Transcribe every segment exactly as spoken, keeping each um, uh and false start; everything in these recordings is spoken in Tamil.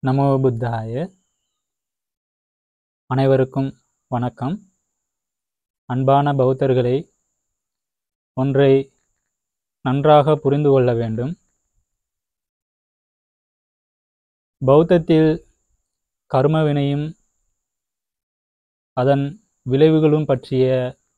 நமோ புத்தாய. அனைவருக்கும் வணக்கம். அன்பான பௌத்தர்களை, ஒன்றை நன்றாக புரிந்து கொள்ள வேண்டும். பௌத்தத்தில் கர்மவினையும் அதன் விளைவுகளும் பற்றிய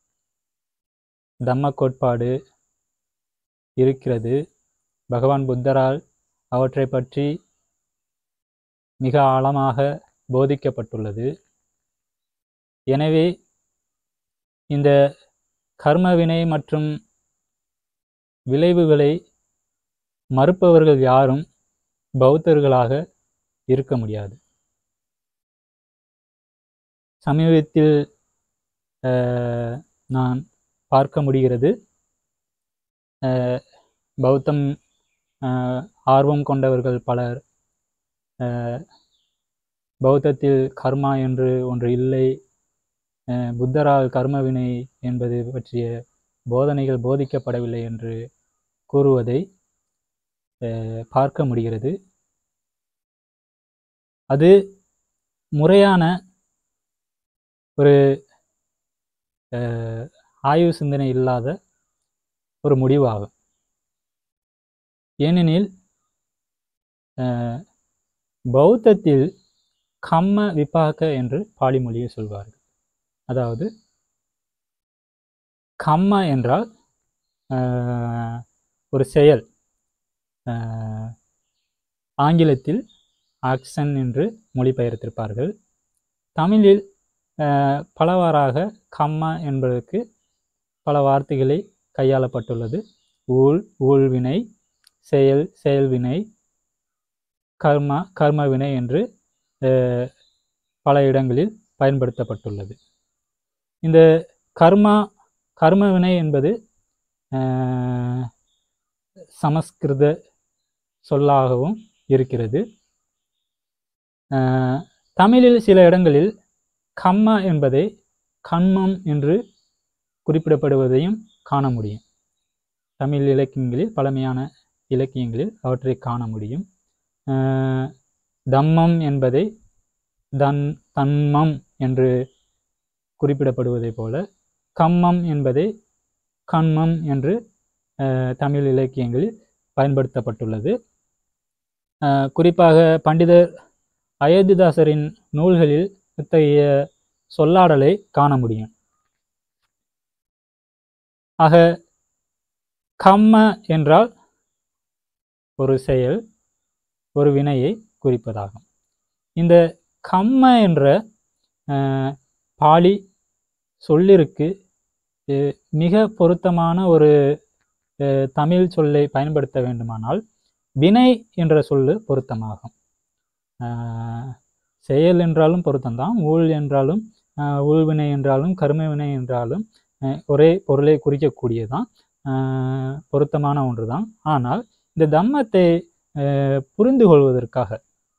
தம்ம கோட்பாடு இருக்கிறது. பகவான் புத்தரால் அவற்றை பற்றி மிக ஆழமாக போதிக்கப்பட்டுள்ளது. எனவே இந்த கர்மவினை மற்றும் விளைவுகளை மறுப்பவர்கள் யாரும் பௌத்தர்களாக இருக்க முடியாது. சமீபத்தில் நான் பார்க்க முடிகிறது, பௌத்தம் ஆர்வம் கொண்டவர்கள் பலர் பௌத்தத்தில் கர்மா என்று ஒன்று இல்லை, புத்தரால் கர்மவினை என்பது பற்றிய போதனைகள் போதிக்கப்படவில்லை என்று கூறுவதை பார்க்க முடிகிறது. அது முறையான ஒரு ஆய்வு சிந்தனை இல்லாத ஒரு முடிவாகும். ஏனெனில் பௌத்தத்தில் கம்ம விபாக என்று பாலி மொழியை சொல்வார்கள். அதாவது கம்ம என்றால் ஒரு செயல், ஆங்கிலத்தில் ஆக்ஷன் என்று மொழிபெயர்த்திருப்பார்கள். தமிழில் பலவாறாக கம்ம என்பதற்கு பல வார்த்தைகளை கையாளப்பட்டுள்ளது. ஊழ், ஊழ்வினை, செயல், செயல்வினை, கர்மா, கர்மவினை என்று பல இடங்களில் பயன்படுத்தப்பட்டுள்ளது. இந்த கர்மா, கர்மவினை என்பது சமஸ்கிருத சொல்லாகவும் இருக்கிறது. தமிழில் சில இடங்களில் கம்ம என்பதை கண்மம் என்று குறிப்பிடப்படுவதையும் காண முடியும். தமிழ் இலக்கியங்களில், பழமையான இலக்கியங்களில் அவற்றை காண முடியும். தம்மம் என்பதை தன் தன்மம் என்று குறிப்பிடப்படுவதை போல கம்மம் என்பதை கண்மம் என்று தமிழ் இலக்கியங்களில் பயன்படுத்தப்பட்டுள்ளது. குறிப்பாக பண்டிதர் அயோத்திதாசரின் நூல்களில் இத்தகைய சொல்லாடலை காண முடியும். ஆக கம்ம என்றால் ஒரு செயல், ஒரு வினையை குறிப்பதாகும். இந்த கம்ம என்ற பாலி சொல்லிற்கு மிக பொருத்தமான ஒரு தமிழ் சொல்லை பயன்படுத்த வேண்டுமானால் வினை என்ற சொல்லு பொருத்தமாகும். செயல் என்றாலும் பொருத்தம்தான், ஊழ் என்றாலும், ஊழ்வினை என்றாலும், கர்மவினை என்றாலும் ஒரே பொருளை குறிக்கக்கூடியதான், பொருத்தமான ஒன்றுதான். ஆனால் இந்த தம்மத்தை புரிந்து கொள்வதற்காக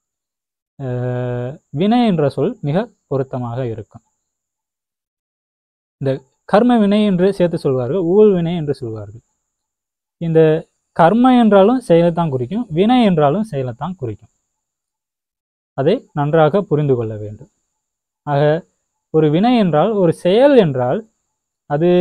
வினை என்ற சொல் மிக பொருத்தமாக இருக்கும். இந்த கர்ம வினை என்று சேர்த்து சொல்வார்கள், ஊழ் வினை என்று சொல்வார்கள். இந்த கர்ம என்றாலும் செயலைத்தான் குறிக்கும், வினை என்றாலும் செயலைத்தான் குறிக்கும். அதை நன்றாக புரிந்து கொள்ள வேண்டும். ஆக ஒரு வினை என்றால், ஒரு செயல் என்றால், அது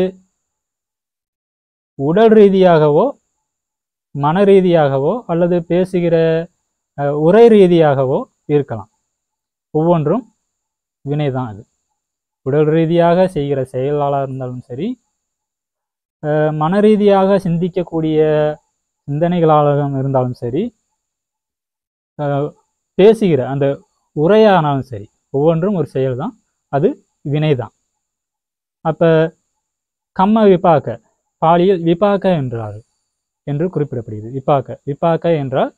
உடல் ரீதியாகவோ மன ரீதியாகவோ அல்லது பேசுகிற உரை ரீதியாகவோ இருக்கலாம். ஒவ்வொன்றும் வினைதான். அது உடல் ரீதியாக செய்கிற செயலாளர் இருந்தாலும் சரி, மன ரீதியாக சிந்திக்கக்கூடிய சிந்தனைகளாக இருந்தாலும் சரி, பேசுகிற அந்த உரையானாலும் சரி, ஒவ்வொன்றும் ஒரு செயல்தான், அது வினைதான். அப்ப கம்ம விபாக்க, பாலியில் விபாக்க என்றார்கள் என்று குறிப்பிடப்படுகிறது. விபாக்க, விபாக்க என்றால்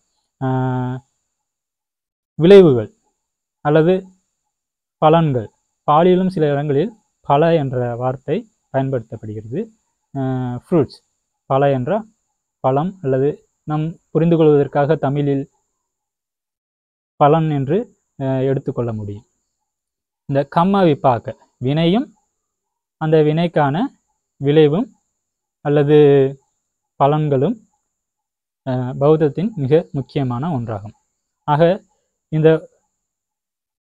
விளைவுகள் அல்லது பலன்கள். பாலியிலும் சில இடங்களில் பல என்ற வார்த்தை பயன்படுத்தப்படுகிறது. ஃப்ரூட்ஸ், பல என்ற பழம், அல்லது நம் புரிந்து கொள்வதற்காக தமிழில் பலன் என்று எடுத்துக்கொள்ள முடியும். இந்த கம்ம விபாக்க வினையும் அந்த வினைக்கான விளைவும் அல்லது பலன்களும் பௌத்தத்தின் மிக முக்கியமான ஒன்றாகும். ஆக இந்த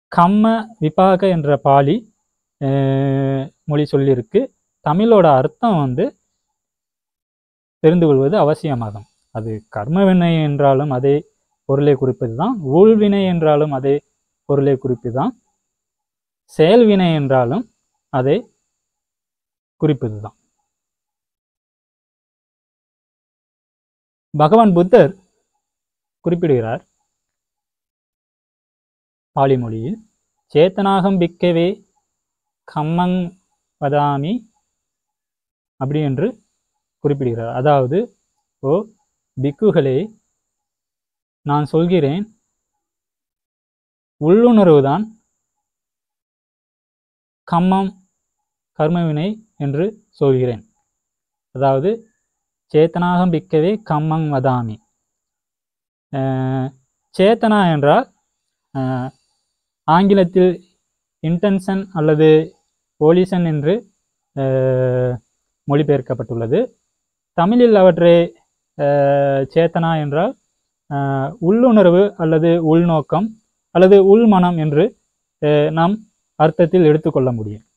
கம்ம விபாக என்ற பாலி மொழி சொல்லியிருக்கு. தமிழோட அர்த்தம் வந்து தெரிந்து கொள்வது அவசியமாகும். அது கர்மவினை என்றாலும் அதே பொருளை குறிப்பது தான், ஊழ்வினை என்றாலும் அதே பொருளை குறிப்பது தான், செயல்வினை என்றாலும் அதை குறிப்பது தான். பகவான் புத்தர் குறிப்பிடுகிறார் பாலி மொழியில், சேத்தனாகம் பிக்கவே கம்மங் வதாமி அப்படி என்று குறிப்பிடுகிறார். அதாவது, ஓ பிக்குகளே, நான் சொல்கிறேன், உள்ளுணர்வுதான் கம்மம் கர்மவினை என்று சொல்கிறேன். அதாவது சேத்தனாகம் பிக்கவே கம்மங் வதாமி. சேத்தனா என்றால் ஆங்கிலத்தில் இன்டென்ஷன் அல்லது போலிசன் என்று மொழிபெயர்க்கப்பட்டுள்ளது. தமிழில் அவற்றை சேத்தனா என்றால் உள்ளுணர்வு அல்லது உள்நோக்கம் அல்லது உள்மனம் என்று நாம் அர்த்தத்தில் எடுத்துக்கொள்ள முடியும்.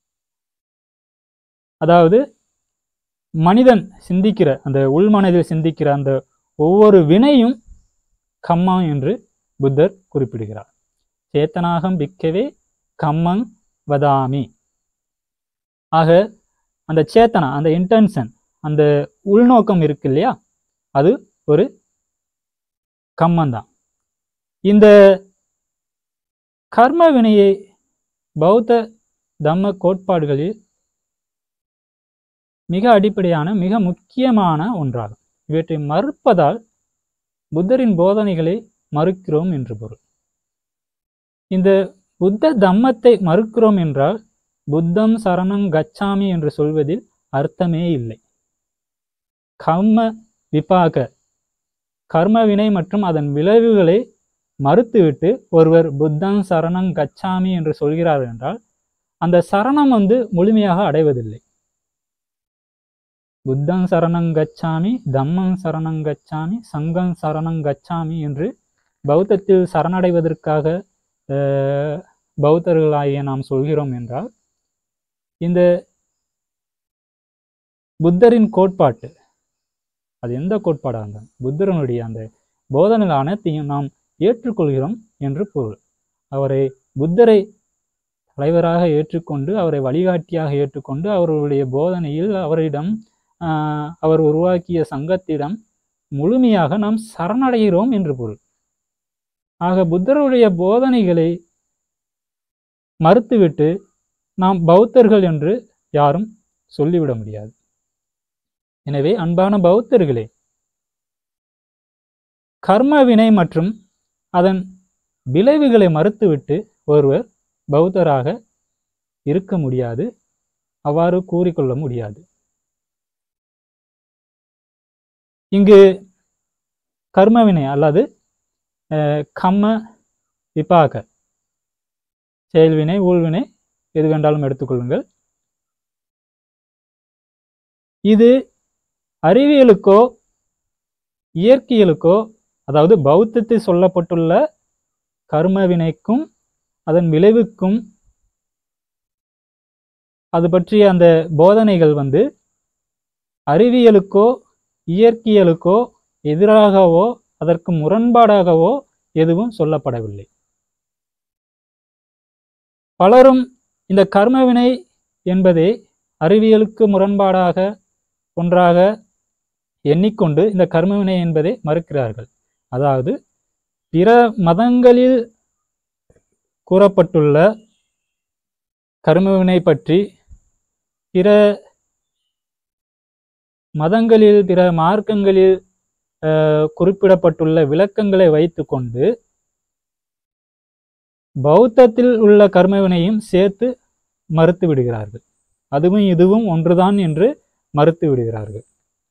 அதாவது மனிதன் சிந்திக்கிற அந்த உள்மனதில் சிந்திக்கிற அந்த ஒவ்வொரு வினையும் கம்மம் என்று புத்தர் குறிப்பிடுகிறார். சேத்தனாகம் பிக்கவே கம்மங் வதாமி. ஆக அந்த சேத்தனா, அந்த இன்டென்ஷன், அந்த உள்நோக்கம் இருக்கு இல்லையா, அது ஒரு கம்மந்தான். இந்த கர்ம வினையை பௌத்த தம்ம கோட்பாடுகளில் மிக அடிப்படையான மிக முக்கியமான ஒன்றாகும். இவற்றை மறுப்பதால் புத்தரின் போதனைகளை மறுக்கிறோம் என்று பொருள். இந்த புத்த தம்மத்தை மறுக்கிறோம் என்றால் புத்தம் சரணங் கச்சாமி என்று சொல்வதில் அர்த்தமே இல்லை. கர்ம விபாக, கர்மவினை மற்றும் அதன் விளைவுகளை மறுத்துவிட்டு ஒருவர் புத்தம் சரணங் கச்சாமி என்று சொல்கிறார் என்றால் அந்த சரணம் வந்து முழுமையாக அடைவதில்லை. புத்தம் சரணங் கச்சாமி, தம்மம் சரணங் கச்சாமி, சங்கம் சரணங் கச்சாமி என்று பௌத்தத்தில் சரணடைவதற்காக பௌத்தர்களாகிய நாம் சொல்கிறோம் என்றால் இந்த புத்தரின் கோட்பாட்டு, அது எந்த கோட்பாடாக இருந்தால் புத்தரனுடைய அந்த போதனைகள் அனைத்தையும் நாம் ஏற்றுக்கொள்கிறோம் என்று பொருள். அவரை புத்தரை தலைவராக ஏற்றுக்கொண்டு அவரை வழிகாட்டியாக ஏற்றுக்கொண்டு அவர்களுடைய போதனையில் அவரிடம் அவர் உருவாக்கிய சங்கத்திடம் முழுமையாக நாம் சரணடைகிறோம் என்று பொருள். ஆக புத்தருடைய போதனைகளை மறுத்துவிட்டு நாம் பௌத்தர்கள் என்று யாரும் சொல்லிவிட முடியாது. எனவே அன்பான பௌத்தர்களே, கர்ம வினை மற்றும் அதன் விளைவுகளை மறுத்துவிட்டு ஒருவர் பௌத்தராக இருக்க முடியாது, அவ்வாறு கூறிக்கொள்ள முடியாது. இங்கு கர்மவினை அல்லது கம்ம விபாக, செயல்வினை ஊழ்வினை எது வேண்டாலும் எடுத்துக்கொள்ளுங்கள். இது அறிவியலுக்கோ இயற்கையிலுக்கோ, அதாவது பௌத்தத்தில் சொல்லப்பட்டுள்ள கர்மவினைக்கும் அதன் விளைவுக்கும் அது பற்றிய அந்த போதனைகள் வந்து அறிவியலுக்கோ இயற்கையலுக்கோ எதிராகவோ அதற்கு முரண்பாடாகவோ எதுவும் சொல்லப்படவில்லை. பலரும் இந்த கர்மவினை என்பதை அறிவியலுக்கு முரண்பாடாக ஒன்றாக எண்ணிக்கொண்டு இந்த கர்மவினை என்பதை மறுக்கிறார்கள். அதாவது பிற மதங்களில் கூறப்பட்டுள்ள கர்மவினை பற்றி பிற மதங்களில் பிற மார்க்கங்களில் குறிப்பிடப்பட்டுள்ள விளக்கங்களை வைத்து கொண்டு பௌத்தத்தில் உள்ள கர்மவினையும் சேர்த்து மறுத்து விடுகிறார்கள். அதுவும் இதுவும் ஒன்றுதான் என்று மறுத்து விடுகிறார்கள்.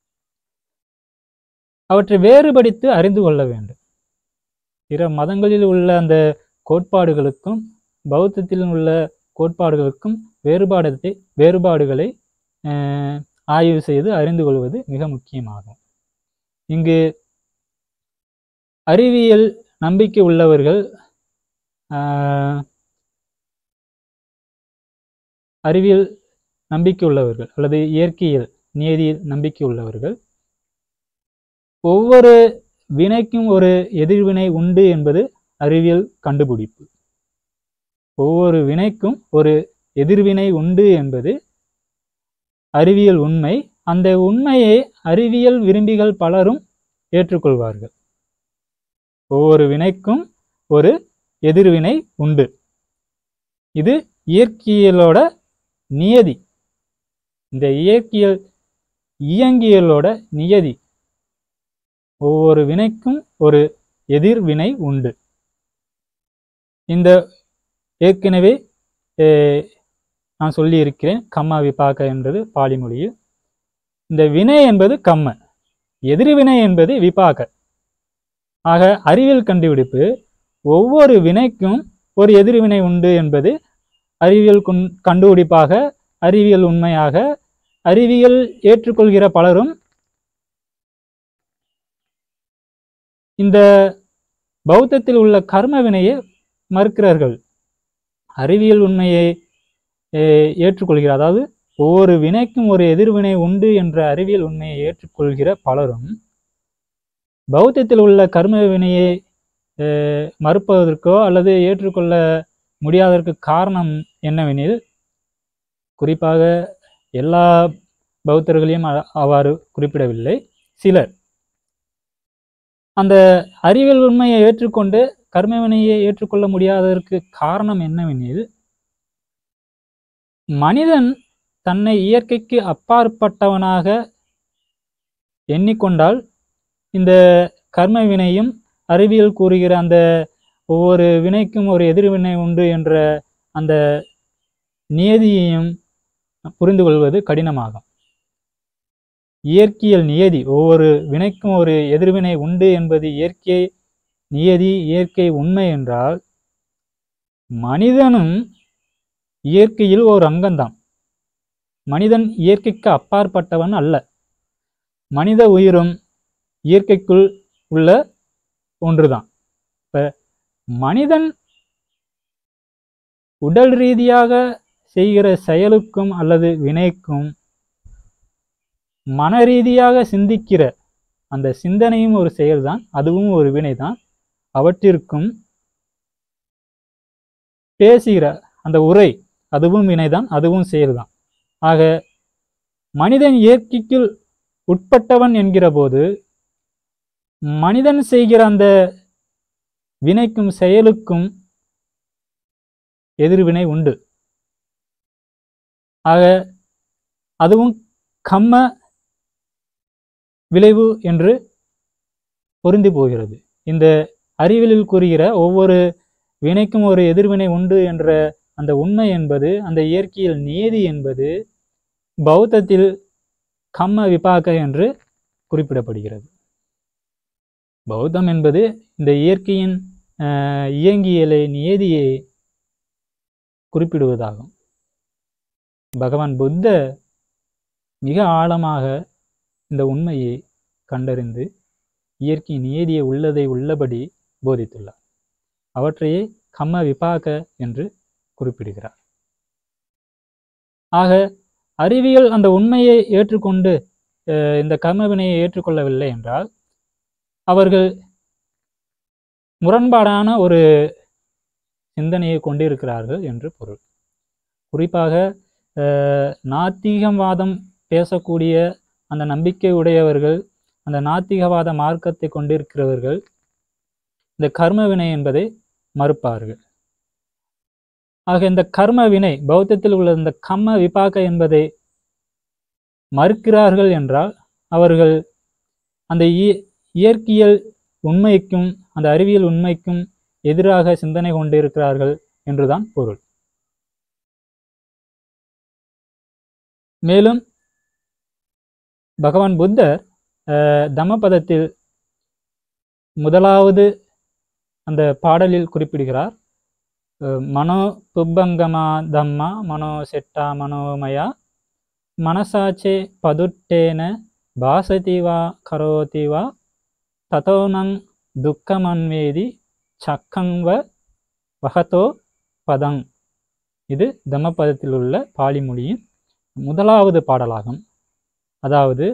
அவற்றை வேறுபடுத்தி அறிந்து கொள்ள வேண்டும். பிற மதங்களில் உள்ள அந்த கோட்பாடுகளுக்கும் பௌத்தத்தில் உள்ள கோட்பாடுகளுக்கும் வேறுபாடத்தை வேறுபாடுகளை ஆய்வு செய்து அறிந்து கொள்வது மிக முக்கியமாகும். இங்கு அறிவியல் நம்பிக்கை உள்ளவர்கள் அறிவியல் நம்பிக்கை உள்ளவர்கள் அல்லது இயற்கையில் நியதியில் நம்பிக்கை உள்ளவர்கள் ஒவ்வொரு வினைக்கும் ஒரு எதிர்வினை உண்டு என்பது அறிவியல் கண்டுபிடிப்பு. ஒவ்வொரு வினைக்கும் ஒரு எதிர்வினை உண்டு என்பது அறிவியல் உண்மை. அந்த உண்மையை அறிவியல் விரும்பிகள் பலரும் ஏற்றுக்கொள்வார்கள். ஒவ்வொரு வினைக்கும் ஒரு எதிர்வினை உண்டு. இது இயற்கையியலோட நியதி. இந்த இயற்கையல் இயங்கியலோட நியதி. ஒவ்வொரு வினைக்கும் ஒரு எதிர்வினை உண்டு. இந்த ஏற்கனவே நான் சொல்லியிருக்கிறேன், கம்ம விபாக என்பது பாலி மொழியில். இந்த வினை என்பது கம்ம, எதிர்வினை என்பது விபாக. ஆக அறிவியல் கண்டுபிடிப்பு ஒவ்வொரு வினைக்கும் ஒரு எதிர்வினை உண்டு என்பது அறிவியல் கண்டுபிடிப்பாக, அறிவியல் உண்மையாக அறிவியல் ஏற்றுக்கொள்கிற பலரும் இந்த பௌத்தத்தில் உள்ள கர்ம வினையை மறுக்கிறார்கள். அறிவியல் உண்மையை ஏற்றுக்கொள்கிறார். அதாவது ஒவ்வொரு வினைக்கும் ஒரு எதிர்வினை உண்டு என்ற அறிவியல் உண்மையை ஏற்றுக்கொள்கிற பலரும் பௌத்தத்தில் உள்ள கர்ம வினையை மறுப்பதற்கோ அல்லது ஏற்றுக்கொள்ள முடியாததற்கு காரணம் என்னவெனில், குறிப்பாக எல்லா பௌத்தர்களையும் அவ்வாறு குறிப்பிடவில்லை, சிலர் அந்த அறிவியல் உண்மையை ஏற்றுக்கொண்டு கர்ம வினையை ஏற்றுக்கொள்ள முடியாததற்கு காரணம் என்னவெனில், மனிதன் தன்னை இயற்கைக்கு அப்பாற்பட்டவனாக எண்ணிக்கொண்டால் இந்த கர்ம வினையும் அறிவியல் கூறுகிற அந்த ஒவ்வொரு வினைக்கும் ஒரு எதிர்வினை உண்டு என்ற அந்த நியதியையும் புரிந்து கொள்வது கடினமாகும். இயற்கையல் நியதி, ஒவ்வொரு வினைக்கும் ஒரு எதிர்வினை உண்டு என்பது இயற்கை நியதி, இயற்கை உண்மை என்றால், மனிதனும் இயற்கையில் ஒரு அங்கம்தான். மனிதன் இயற்கைக்கு அப்பாற்பட்டவன் அல்ல. மனித உயிரும் இயற்கைக்குள் உள்ள ஒன்றுதான். இப்ப மனிதன் உடல் ரீதியாக செய்கிற செயலுக்கும் அல்லது வினைக்கும் மன ரீதியாக சிந்திக்கிற அந்த சிந்தனையும் ஒரு செயல்தான், அதுவும் ஒரு வினைதான். அவற்றிற்கும் பேசுகிற அந்த உரை அதுவும் வினைதான், அதுவும் செயல்தான். ஆக மனிதன் இயற்கைக்குள் உட்பட்டவன் என்கிற போது மனிதன் செய்கிற அந்த வினைக்கும் செயலுக்கும் எதிர்வினை உண்டு. ஆக அதுவும் கம்ம விளைவு என்று பொருந்தி போகிறது. இந்த அறிவியலில் கூறுகிற ஒவ்வொரு வினைக்கும் ஒரு எதிர்வினை உண்டு என்ற அந்த உண்மை என்பது, அந்த இயற்கையில் நியதி என்பது பௌத்தத்தில் கம்ம விபாக என்று குறிப்பிடப்படுகிறது. பௌத்தம் என்பது இந்த இயற்கையின் இயங்கியலை நியதியை குறிப்பிடுவதாகும். பகவான் புத்த மிக ஆழமாக இந்த உண்மையை கண்டறிந்து இயற்கை நியதியை உள்ளதை உள்ளபடி போதித்துள்ளார். அவற்றையே கம்ம விபாக என்று குறிப்பிடுகிறார். ஆக அறிவியல் அந்த உண்மையை ஏற்றுக்கொண்டு இந்த கர்ம வினையை ஏற்றுக்கொள்ளவில்லை என்றால் அவர்கள் முரண்பாடான ஒரு சிந்தனையை கொண்டிருக்கிறார்கள் என்று பொருள். குறிப்பாக நாத்திகவாதம் பேசக்கூடிய அந்த நம்பிக்கை உடையவர்கள், அந்த நாத்திகவாத மார்க்கத்தை கொண்டிருக்கிறவர்கள் இந்த கர்ம வினை என்பதை மறுப்பார்கள். ஆக இந்த கர்ம வினை பௌத்தத்தில் உள்ள இந்த கம்ம விபாக என்பதை மறுக்கிறார்கள் என்றால் அவர்கள் அந்த இயற்கையல் உண்மைக்கும் அந்த அறிவியல் உண்மைக்கும் எதிராக சிந்தனை கொண்டிருக்கிறார்கள் என்றுதான் பொருள். மேலும் பகவான் புத்தர் தம்மபதத்தில் முதலாவது அந்த பாடலில் குறிப்பிடுகிறார், மனோ புப்பங்கமா தம்மா மனோ செட்டா மனோமயா மனசாச்சே பதுட்டேன பாசதிவா கரோதிவா ததோனங் துக்கமன்வேதி சக்கங்வ வகதோ பதங் இது தம்மபதத்தில் உள்ள பாலி மொழியின் முதலாவது பாடலாகும். அதாவது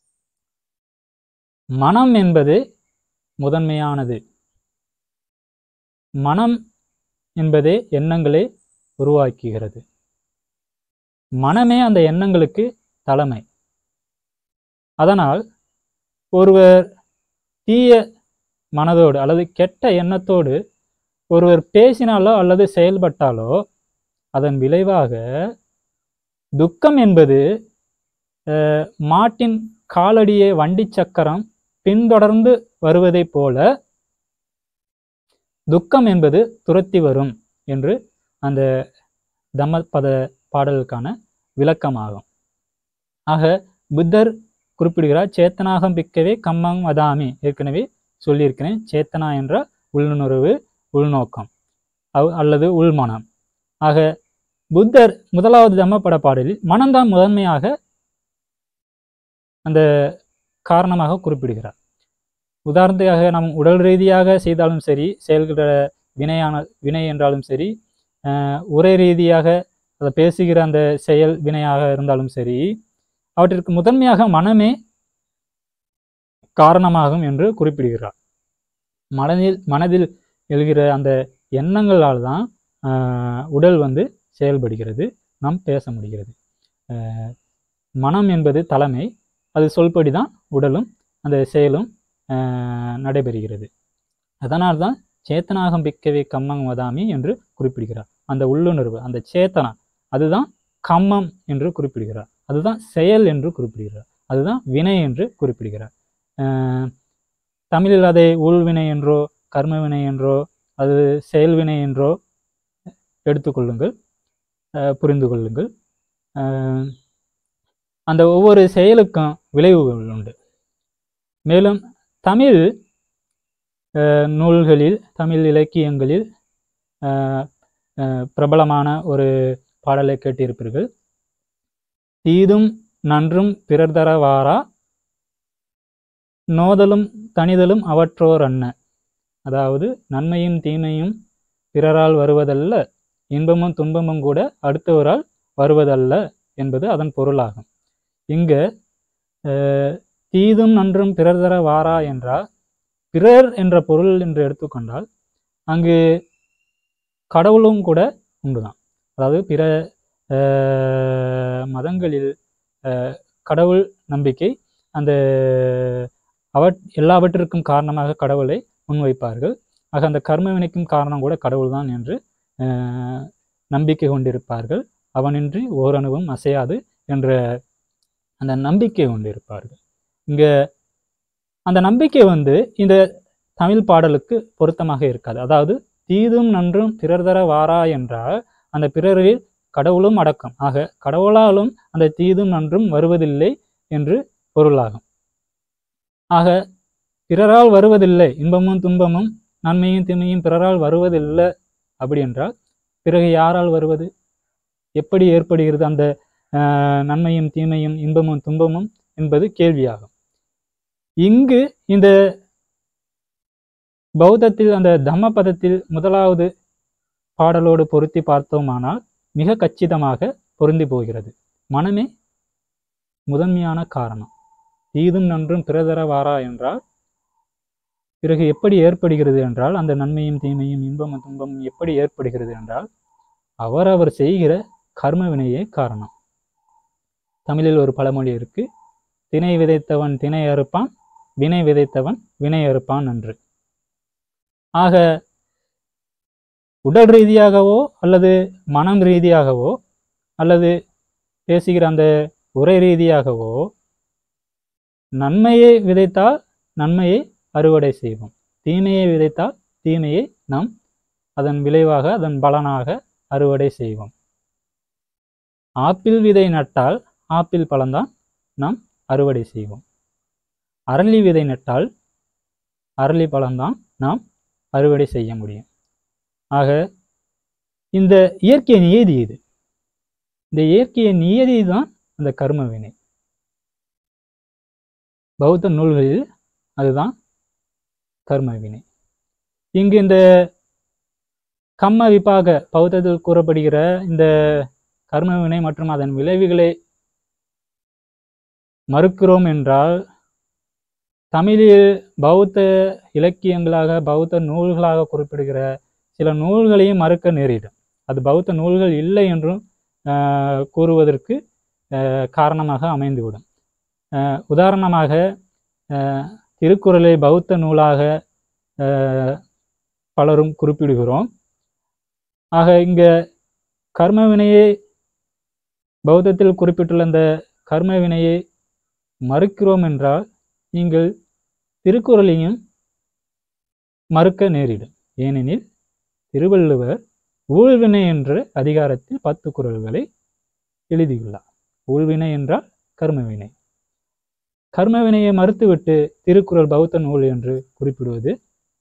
மனம் என்பது முதன்மையானது. மனம் என்பதே எண்ணங்களை உருவாக்குகிறது. மனமே அந்த எண்ணங்களுக்கு தலைமை. அதனால் ஒருவர் தீய மனதோடு அல்லது கெட்ட எண்ணத்தோடு ஒருவர் பேசினாலோ அல்லது செயல்பட்டாலோ அதன் விளைவாக துக்கம் என்பது மாட்டின் காலடியை வண்டி சக்கரம் பின்தொடர்ந்து வருவதைப் போல துக்கம் என்பது துரத்தி வரும் என்று அந்த தம்மபத பாடலுக்கான விளக்கமாகும். ஆக புத்தர் குறிப்பிடுகிறார், சேத்தனாகம் பிக்கவே கம்மங் வதாமி. ஏற்கனவே சொல்லியிருக்கிறேன். சேத்தனா என்ற உள்ளுணர்வு, உள்நோக்கம் அல்லது உள்மனம். ஆக புத்தர் முதலாவது தம்மபத பாடலில் மனம்தான் முதன்மையாக அந்த காரணமாக குறிப்பிடுகிறார். உதாரணத்துக்காக நாம் உடல் ரீதியாக செய்தாலும் சரி, செயல்கிற வினையான வினை என்றாலும் சரி, உரை ரீதியாக அதை பேசுகிற அந்த செயல் வினையாக இருந்தாலும் சரி, அவற்றிற்கு முதன்மையாக மனமே காரணமாகும் என்று குறிப்பிடுகிறார். மனதில் மனதில் எழுகிற அந்த எண்ணங்களால் தான் உடல் வந்து செயல்படுகிறது, நாம் பேச முடிகிறது. மனம் என்பது தலைமை. அது சொல்படி தான் உடலும் அந்த செயலும் நடைபெறுகிறது. அதனால்தான் சேத்தனாகம் பிக்கவே கம்மங் வதாமி என்று குறிப்பிடுகிறார். அந்த உள்ளுணர்வு, அந்த சேத்தனா, அதுதான் கம்மம் என்று குறிப்பிடுகிறார். அதுதான் செயல் என்று குறிப்பிடுகிறார். அதுதான் வினை என்று குறிப்பிடுகிறார். தமிழில் அதை உள்வினை என்றோ கர்ம வினை என்றோ அது செயல்வினை என்றோ எடுத்துக்கொள்ளுங்கள், புரிந்து கொள்ளுங்கள். அந்த ஒவ்வொரு செயலுக்கும் விளைவுகள் உண்டு. மேலும் தமிழ் நூல்களில், தமிழ் இலக்கியங்களில் பிரபலமான ஒரு பாடலை கேட்டிருப்பீர்கள். தீதும் நன்றும் பிறர் தர வாரா, நோதலும் தனிதலும் அவற்றோர் அன்ன. அதாவது நன்மையும் தீமையும் பிறரால் வருவதல்ல, இன்பமும் துன்பமும் கூட அடுத்தவரால் வருவதல்ல என்பது அதன் பொருளாகும். இங்க தீதும் நன்றும் பிறர் தர வாரா என்றால் பிறர் என்ற பொருள் என்று எடுத்துக்கொண்டால் அங்கு கடவுளும் கூட உண்டுதான். அதாவது பிற மதங்களில் கடவுள் நம்பிக்கை, அந்த அவ எல்லாவற்றிற்கும் காரணமாக கடவுளை முன்வைப்பார்கள். ஆக அந்த கர்ம வினைக்கும் காரணம் கூட கடவுள் தான் என்று நம்பிக்கை கொண்டிருப்பார்கள். அவனின்றி ஓரணுவும் அசையாது என்ற அந்த நம்பிக்கை கொண்டிருப்பார்கள். இங்க அந்த நம்பிக்கை வந்து இந்த தமிழ் பாடலுக்கு பொருத்தமாக இருக்காது. அதாவது தீதும் நன்றும் பிறர் தர வாரா என்றால் அந்த பிறரில் கடவுளும் அடக்கம். ஆக கடவுளாலும் அந்த தீதும் நன்றும் வருவதில்லை என்று பொருளாகும். ஆக பிறரால் வருவதில்லை, இன்பமும் துன்பமும் நன்மையும் தீமையும் பிறரால் வருவதில்லை அப்படி என்றால் பிறகு யாரால் வருவது? எப்படி ஏற்படுகிறது அந்த நன்மையும் தீமையும் இன்பமும் துன்பமும் என்பது கேள்வியாகும். இங்கு இந்த பௌத்தத்தில் அந்த தம்மபதத்தில் முதலாவது பாடலோடு பொருத்தி பார்த்தோமானால் மிக கச்சிதமாக பொருந்தி போகிறது. மனமே முதன்மையான காரணம். தீதும் நன்றும் பிறதர வாரா என்றால் பிறகு எப்படி ஏற்படுகிறது என்றால் அந்த நன்மையும் தீமையும் இன்பமும் துன்பமும் எப்படி ஏற்படுகிறது என்றால் அவரவர் செய்கிற கர்ம வினையே காரணம். தமிழில் ஒரு பழமொழி இருக்கு, திணை விதைத்தவன் திணை அறுப்பான், வினை விதைத்தவன் வினை அறுப்பான் என்று. ஆக உடல் ரீதியாகவோ அல்லது மனம் ரீதியாகவோ அல்லது பேசுகிற அந்த உரை ரீதியாகவோ நன்மையை விதைத்தால் நன்மையை அறுவடை செய்வோம், தீமையை விதைத்தால் தீமையை நாம் அதன் விளைவாக அதன் பலனாக அறுவடை செய்வோம். ஆப்பிள் விதை நட்டால் ஆப்பிள் பழம்தான் நாம் அறுவடை செய்வோம். அரளி விதை நட்டால் அரளி பழம்தான் நாம் அறுவடை செய்ய முடியும். ஆக இந்த இயற்கை நியதி இது. இந்த இயற்கை நியதி தான் அந்த கர்ம வினை. பௌத்த நூல்களில் அதுதான் கர்ம வினை. இங்கு இந்த கம்ம விபாக பௌத்தத்தில் கூறப்படுகிற இந்த கர்ம வினை மற்றும் அதன் விளைவுகளை மறுக்கிறோம் என்றால் தமிழில் பௌத்த இலக்கியங்களாக பௌத்த நூல்களாக குறிப்பிடுகிற சில நூல்களையும் மறுக்க நேரிடும். அது பௌத்த நூல்கள் இல்லை என்றும் கூறுவதற்கு காரணமாக அமைந்துவிடும். உதாரணமாக திருக்குறளை பௌத்த நூலாக பலரும் குறிப்பிடுகிறோம். ஆக இங்க கர்ம வினையை பௌத்தத்தில் குறிப்பிட்டுள்ள இந்த கர்ம வினையை மறுக்கிறோம் என்றால் நீங்கள் திருக்குறளையும் மறுக்க நேரிடும். ஏனெனில் திருவள்ளுவர் ஊழ்வினை என்ற அதிகாரத்தில் பத்து குறள்களை எழுதியுள்ளார். ஊழ்வினை என்றால் கர்மவினை. கர்மவினையை மறுத்துவிட்டு திருக்குறள் பௌத்த நூல் என்று குறிப்பிடுவது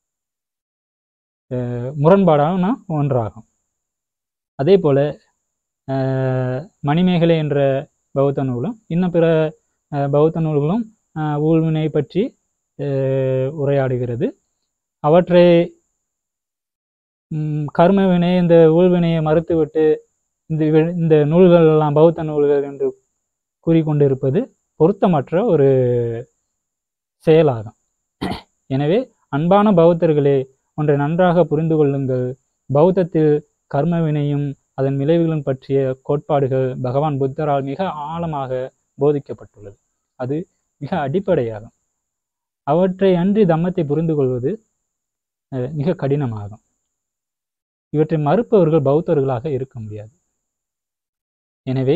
முரண்பாடான ஒன்றாகும். அதே போல மணிமேகலை என்ற பௌத்த நூலும் இன்னும் பிற பௌத்த நூல்களும் ஊழ்வினை பற்றி உரையாடுகிறது. அவற்றை கர்மவினை இந்த ஊழ்வினையை மறுத்துவிட்டு இந்த இந்த நூல்கள் எல்லாம் பௌத்த நூல்கள் என்று கூறிக்கொண்டிருப்பது பொருத்தமற்ற ஒரு செயலாகும். எனவே அன்பான பௌத்தர்களே, ஒன்றை நன்றாக புரிந்து கொள்ளுங்கள். பௌத்தத்தில் கர்மவினையும் அதன் விளைவுகளும் பற்றிய கோட்பாடுகள் பகவான் புத்தரால் மிக ஆழமாக போதிக்கப்பட்டுள்ளது. அது மிக அடிப்படையாகும். அவற்றை அன்றி தம்மத்தை புரிந்து கொள்வது மிக கடினமாகும். இவற்றை மறுப்பவர்கள் பௌத்தர்களாக இருக்க முடியாது. எனவே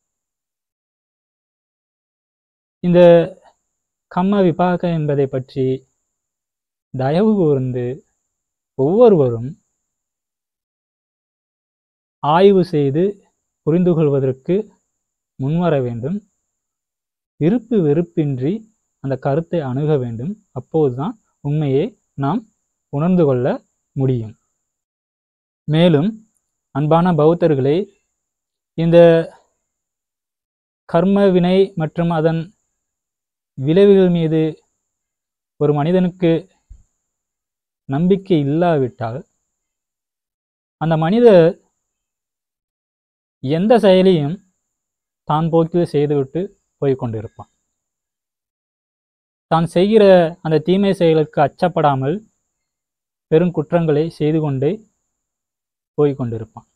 இந்த கம்ம விபாக என்பதை பற்றி தயவு கூர்ந்து ஒவ்வொருவரும் ஆய்வு செய்து புரிந்து கொள்வதற்கு முன்வர வேண்டும். விருப்பு வெறுப்பின்றி அந்த கருத்தை அணுக வேண்டும். அப்போதுதான் உண்மையை நாம் உணர்ந்து கொள்ள முடியும். மேலும் அன்பான பௌத்தர்களே, இந்த கர்ம வினை மற்றும் அதன் விளைவுகள் மீது ஒரு மனிதனுக்கு நம்பிக்கை இல்லாவிட்டால் அந்த மனிதர் எந்த செயலையும் தான் போக்கில் செய்துவிட்டு போய்கொண்டிருப்பான். தான் செய்கிற அந்த தீமை செயலுக்கு அச்சப்படாமல் பெரும் குற்றங்களை செய்து கொண்டே போய்கொண்டிருப்பான்.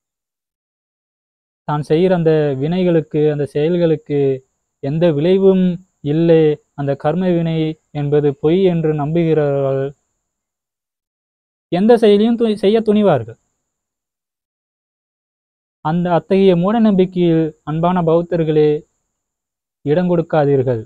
தான் செய்கிற அந்த வினைகளுக்கு அந்த செயல்களுக்கு எந்த விளைவும் இல்லை, அந்த கர்ம வினை என்பது பொய் என்று நம்புகிறவர்கள் எந்த செயலையும் செய்ய துணிவார்கள். அந்த அத்தகைய மூட நம்பிக்கையில் அன்பான பௌத்தர்களே இடம் கொடுக்காதீர்கள்.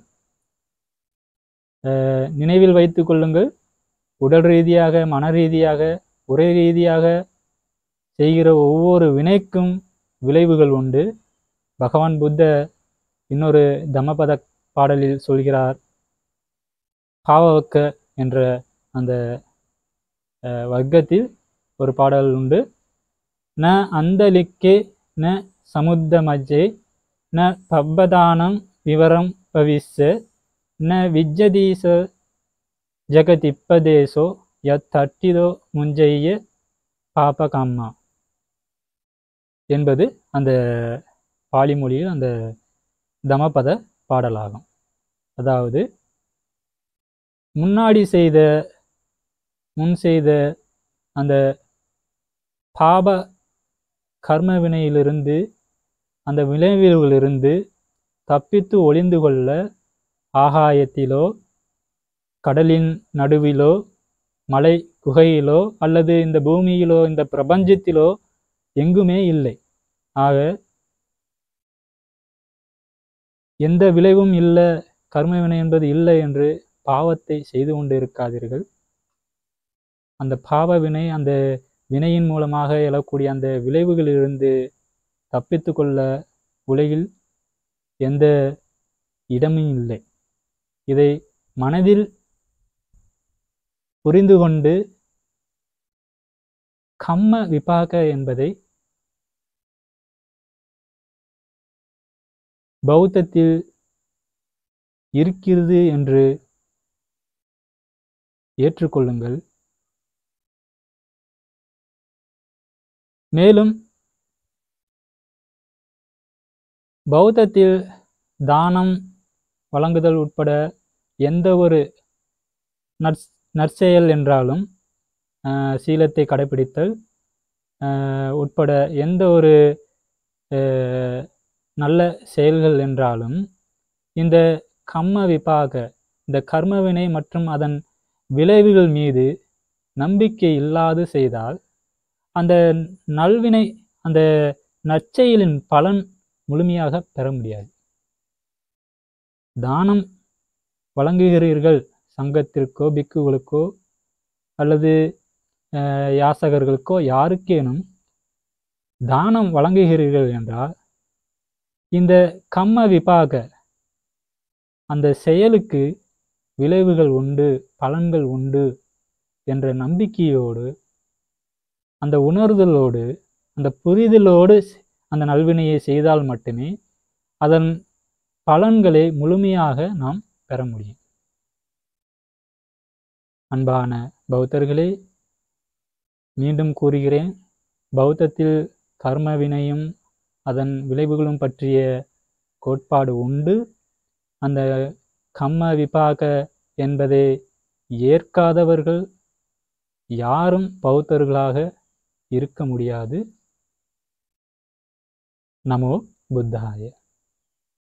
நினைவில் வைத்துக் கொள்ளுங்கள், உடல் ரீதியாக, மன ரீதியாக, உரை ரீதியாக செய்கிற ஒவ்வொரு வினைக்கும் விளைவுகள் உண்டு. பகவான் புத்த இன்னொரு தம்மபத பாடலில் சொல்கிறார். பாவவக்க என்ற அந்த வர்க்கத்தில் ஒரு பாடல் உண்டு. ந அந்தலிக்கே ந சமுத்த மஜ்ஜே ந பப்பதானம் விவரம் பவிஸ்ஸ ந விஜ்ஜதீச ஜகதிப்பதேசோ யத் தட்டிதோ முஞ்செய்ய பாபகம்மா என்பது அந்த பாலி மொழியில் அந்த தமபத பாடலாகும். அதாவது முன்னாடி செய்த முன் செய்த அந்த பாப கர்ம வினையிலிருந்து அந்த விளைவுகளிலிருந்து தப்பித்து ஒளிந்து கொள்ள ஆகாயத்திலோ கடலின் நடுவிலோ மலை குகையிலோ அல்லது இந்த பூமியிலோ இந்த பிரபஞ்சத்திலோ எங்குமே இல்லை. ஆக எந்த விளைவும் இல்லை, கர்ம வினை என்பது இல்லை என்று பாவத்தை செய்து கொண்டு இருக்காதீர்கள். அந்த பாவ வினை அந்த வினையின் மூலமாக எழக்கூடிய அந்த விளைவுகளிலிருந்து தப்பித்து கொள்ள உலகில் எந்த இடமும் இல்லை. இதை மனதில் புரிந்து கொண்டு கம்ம விபாக என்பதை பௌத்தத்தில் இருக்கிறது என்று ஏற்றுக்கொள்ளுங்கள். மேலும் பௌத்தத்தில் தானம் வழங்குதல் உட்பட எந்த ஒரு நற் நற்செயல் என்றாலும் சீலத்தை கடைபிடித்தல் உட்பட எந்த ஒரு நல்ல செயல்கள் என்றாலும் இந்த கம்ம விபாக, இந்த கர்மவினை மற்றும் அதன் விளைவுகள் மீது நம்பிக்கை இல்லாது செய்தால் அந்த நல்வினை, அந்த நற்செயலின் பலன் முழுமையாக பெற முடியாது. தானம் வழங்குகிறீர்கள் சங்கத்திற்கோ பிக்குகளுக்கோ அல்லது யாசகர்களுக்கோ யாருக்கேனும் தானம் வழங்குகிறீர்கள் என்றால் இந்த கம்ம விபாக, அந்த செயலுக்கு விளைவுகள் உண்டு, பலன்கள் உண்டு என்ற நம்பிக்கையோடு, அந்த உணர்தலோடு, அந்த புரிதலோடு அந்த நல்வினையை செய்தால் மட்டுமே அதன் பலன்களை முழுமையாக நாம் பெற முடியும். அன்பான பௌத்தர்களே, மீண்டும் கூறுகிறேன், பௌத்தத்தில் கர்ம வினையும் அதன் விளைவுகளும் பற்றிய கோட்பாடு உண்டு. அந்த கம்ம விபாக என்பதை ஏற்காதவர்கள் யாரும் பௌத்தர்களாக இருக்க முடியாது. நமோ புத்தாய.